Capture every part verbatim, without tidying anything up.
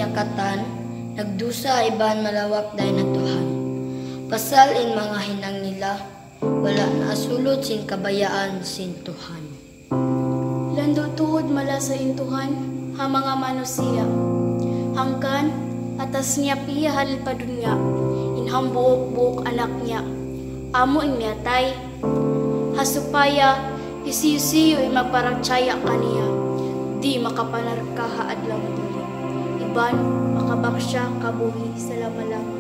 manyakatan, nagdusa iban malawak dahi na Tuhan. Pasal in mga hinang nila, wala na asulot sin kabayaan sin Tuhan. Lando tuod mala sa intuhan, ha mga manusia. Hangkan, atas niya piya halil pa dunya, inham buok-buok anak niya. Amo in miyatay, hasupaya, isi-isiyo ay magparagtsaya kaniya. Di makapanarka haadlaw duli. Iban, makabaksya kabuhi sa lama-lama.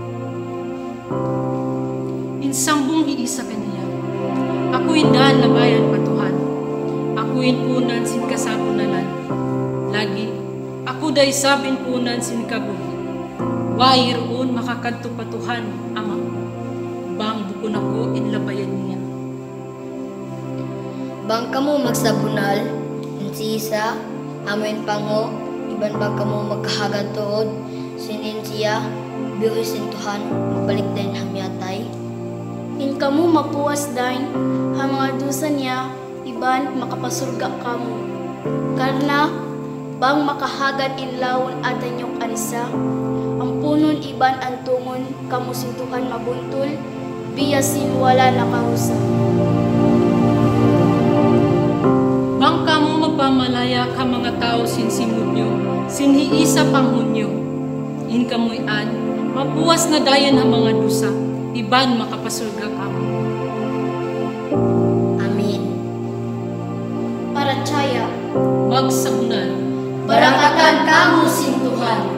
Insambong iisa kaniya. Akuin daan na bayan patuhan. Akuin punan sin kasapunalan. Lagi, ako day sabin punan sin kabuhi. Wairoon makakadto patuhan, ama. Bang bukon ako inlabayan niya. Bang kamo magsabunal, insisa, amoin pango, iban bang kamo magkahagad tuod, sinin siya, bihusin Tuhan, magbalik din hamyatay. In kamu mapuwas dain, ha mga dusa niya, iban makapasurga kamu. Karna, bang makahagad in lawon atan yung anisa, ang punon iban ang tungon, kamu sintuhan mabuntul, biyasin wala nakahusa. Bang kamo magpamalaya ka mga tao sinsimudyo, sinhiisa panghunyo. In kamoy an, mapuwas na dayan ang mga dusa, iban makapasurga kamo. Amin. Para tsaya, Magsabunan. Barakatan kamo sin Tuhan.